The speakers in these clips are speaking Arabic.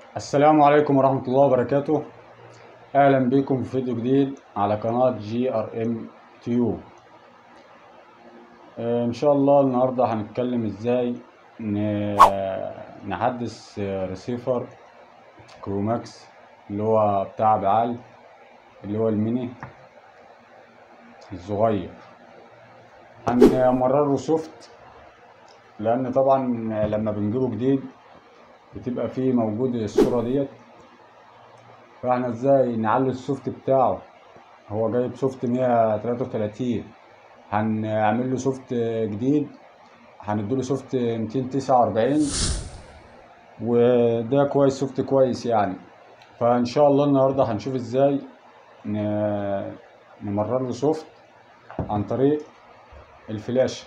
السلام عليكم ورحمة الله وبركاته. أهلا بكم في فيديو جديد على قناة GRM تيوب. إن شاء الله النهاردة هنتكلم إزاي نحدث ريسيفر كروماكس اللي هو بتاع بعال، اللي هو الميني الصغير. هنمرره سوفت، لأن طبعا لما بنجيبه جديد بتبقى فيه موجود الصورة ديت. فاحنا ازاي نعلي السوفت بتاعه؟ هو جايب سوفت 133، هنعمل له سوفت جديد، هنديله سوفت 249، وده كويس، سوفت كويس يعني. فان شاء الله النهارده هنشوف ازاي نمرر له سوفت عن طريق الفلاشه.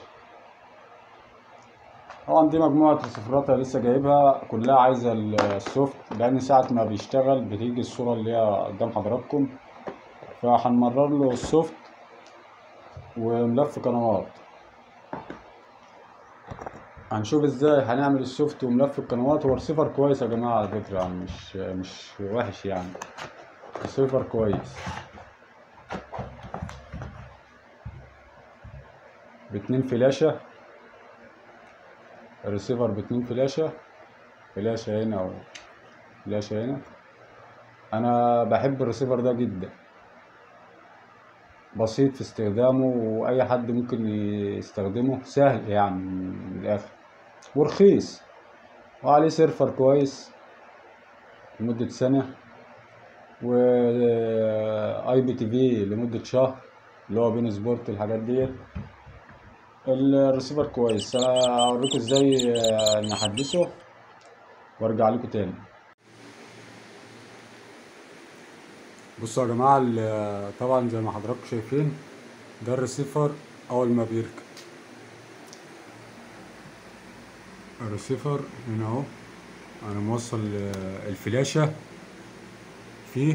طبعا دي مجموعه رسيفرات لسه جايبها، كلها عايزه السوفت، لان ساعه ما بيشتغل بتيجي الصوره اللي هي قدام حضراتكم. فهنمرر له السوفت وملف قنوات. هنشوف ازاي هنعمل السوفت وملف القنوات. هو رسيفر كويس يا جماعه على فكره، يعني مش وحش يعني، رسيفر كويس. باتنين فلاشه، الرسيفر باتنين فلاشه، فلاشه هنا وفلاشه هنا. انا بحب الرسيفر ده جدا، بسيط في استخدامه واي حد ممكن يستخدمه، سهل يعني من الاخر، ورخيص، وعليه سيرفر كويس لمدة سنة، و اي بي تي في لمدة شهر، اللي هو بين سبورت الحاجات ديت. الريسيفر كويس. انا هوريكم ازاي نحدثه وارجع لكم تاني. بصوا يا جماعة، طبعا زي ما حضراتكم شايفين ده الريسيفر اول ما بيركب. الريسيفر هنا اهو، انا موصل الفلاشة فيه.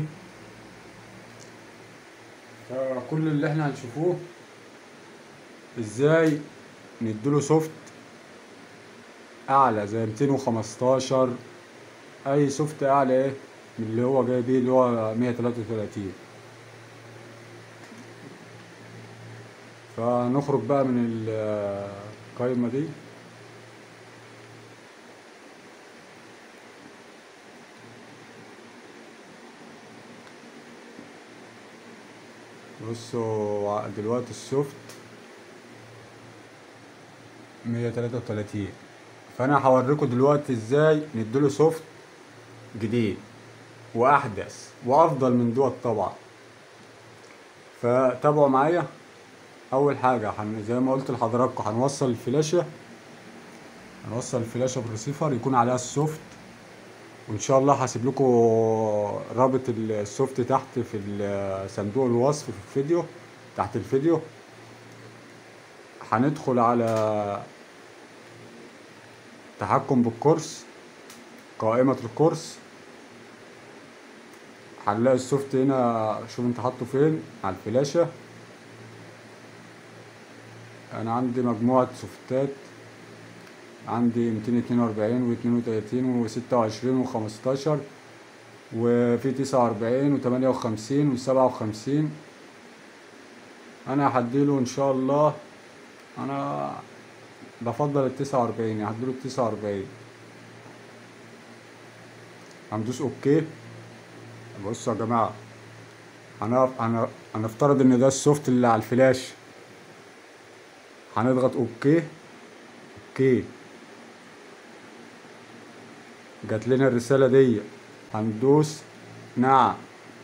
فكل اللي احنا هنشوفوه ازاي نديله سوفت اعلى زي 215، اي سوفت اعلى ايه من اللي هو جاي بيه، اللي هو 133. فنخرج بقى من القايمة دي. بصوا دلوقتي السوفت 133، فانا هوريكم دلوقتي ازاي نديله سوفت جديد واحدث وافضل من دوت طبعا. فتابعوا معايا. اول حاجه زي ما قلت لحضراتكم هنوصل الفلاشه بالريسيفر يكون عليها السوفت، وان شاء الله هسيب لكم رابط السوفت تحت في صندوق الوصف في الفيديو، تحت الفيديو. هندخل على تحكم بالكورس، قائمة الكورس، هنلاقي السوفت هنا. شوف انت حاطه فين على الفلاشة. انا عندي مجموعة سوفتات، عندي 242 و32 و26 و15، وفي 49 و58 و57. انا هديله ان شاء الله، انا بفضل ال49، هديله ال49. هندوس اوكي. بصوا يا جماعة، هنفترض ان ده السوفت اللي على الفلاش. هنضغط اوكي. اوكي، جات لنا الرسالة دي. هندوس نعم.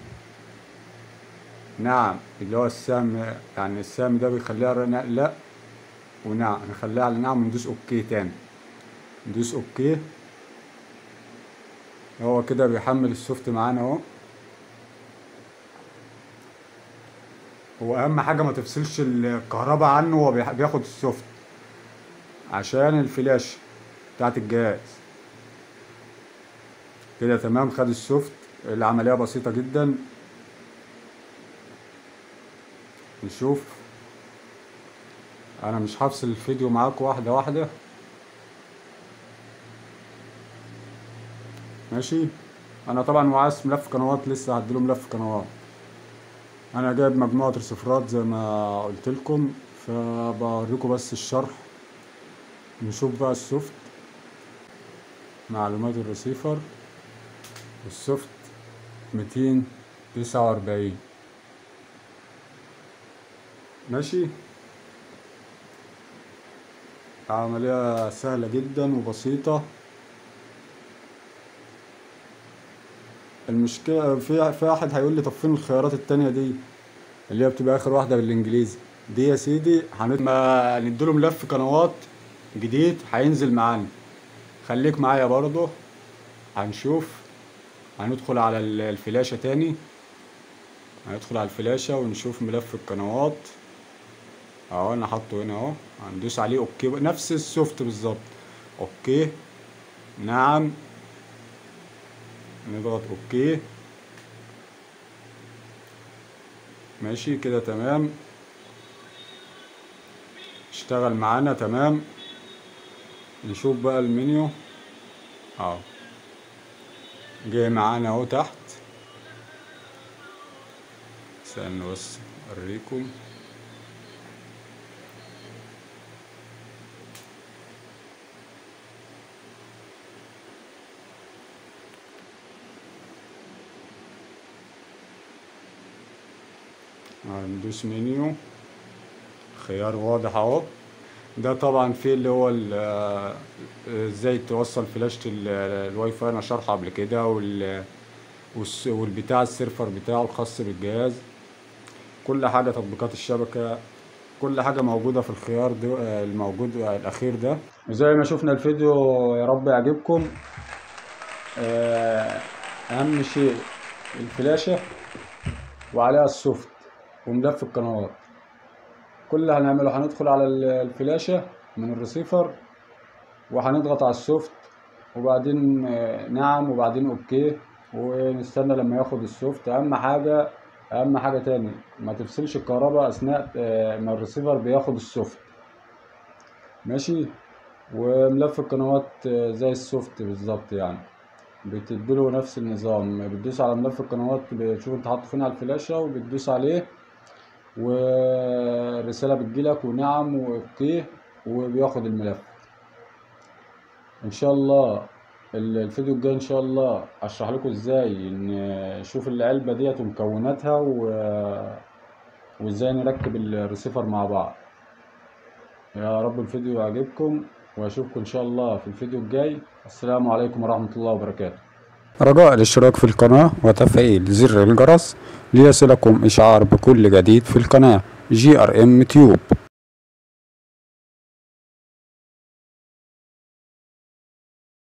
نعم اللي هو السهم، يعني السهم ده بيخليها لا ونعم، نخليها على نعم وندوس اوكي تاني. ندوس اوكي. هو كده بيحمل السوفت معانا اهو. هو اهم حاجة ما تفصلش الكهرباء عنه وهو بياخد السوفت، عشان الفلاش بتاعت الجهاز. كده تمام، خد السوفت. العملية بسيطة جدا. نشوف. انا مش هفصل الفيديو معاكم واحدة واحدة، ماشي. انا طبعا وعايز ملف قنوات، لسه هديله ملف قنوات. انا جايب مجموعة رسيفرات زي ما قلت لكم، فبوريكم بس الشرح. نشوف بقى السوفت، معلومات الرسيفر. السوفت 249. ماشي. عملية سهلة جدا وبسيطة. المشكلة في واحد هيقول لي طب فين الخيارات التانية دي اللي هي بتبقى اخر واحدة بالانجليزي دي؟ يا سيدي ما نديله ملف قنوات جديد هينزل معانا. خليك معايا برضه. هنشوف. هندخل على الفلاشة تاني. هندخل على الفلاشة ونشوف ملف القنوات اهو. انا حاطه هنا اهو. هندوس عليه اوكي، نفس السوفت بالظبط. اوكي، نعم، نضغط اوكي. ماشي كده تمام. اشتغل معانا تمام. نشوف بقى المنيو اهو، جاي معانا اهو تحت. استنوا بس اوريكم. هندوس منيو، خيار واضح اهو. ده طبعا في اللي هو ازاي توصل فلاشة الواي فاي، انا شرحه قبل كده، والبتاع السيرفر بتاعه الخاص بالجهاز. كل حاجة، تطبيقات الشبكة، كل حاجة موجودة في الخيار ده الموجود الأخير ده. وزي ما شفنا الفيديو، يا رب يعجبكم. أهم شيء الفلاشة وعليها السوفت وملف القنوات. كل اللي هنعمله هندخل على الفلاشة من الريسيفر، وهنضغط على السوفت، وبعدين نعم، وبعدين اوكي، ونستنى لما ياخد السوفت. اهم حاجة تاني، ما تفصلش الكهرباء اثناء ما الريسيفر بياخد السوفت. ماشي. وملف القنوات زي السوفت بالظبط يعني، بتديله نفس النظام. بتدوس على ملف القنوات، بتشوف انت حاطه فين على الفلاشة، وبتدوس عليه، ورسالة بتجيلك ونعم واوكي، وبياخد الملف. ان شاء الله الفيديو الجاي ان شاء الله اشرح لكم ازاي نشوف العلبة ديت ومكوناتها، وازاي نركب الريسيفر مع بعض. يا رب الفيديو يعجبكم، واشوفكم ان شاء الله في الفيديو الجاي. السلام عليكم ورحمة الله وبركاته. رجاء الاشتراك في القناة وتفعيل زر الجرس ليصلكم اشعار بكل جديد في القناة GRM تيوب.